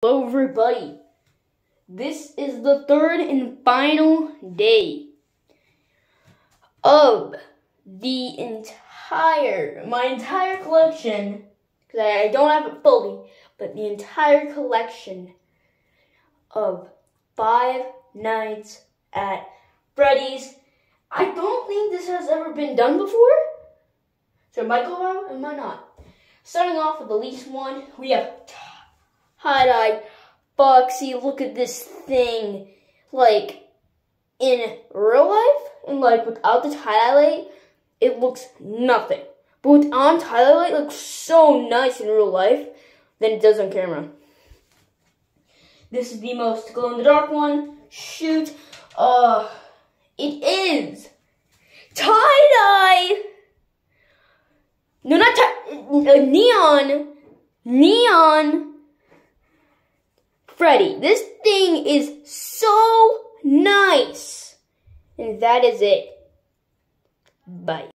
Hello everybody, this is the third and final day of my entire collection, because I don't have it fully, but the entire collection of Five Nights at Freddy's. I don't think this has ever been done before, so it might go out and might not. Starting off with the least one, we have Tie-Dye Foxy. Look at this thing. Like, in real life, and like without the tie-dye light, it looks nothing. But with on tie-dye light, it looks so nice in real life than it does on camera. This is the most glow-in-the-dark one. Shoot. It is Tie-Dye. No, not Neon Freddy. This thing is so nice. And that is it. Bye.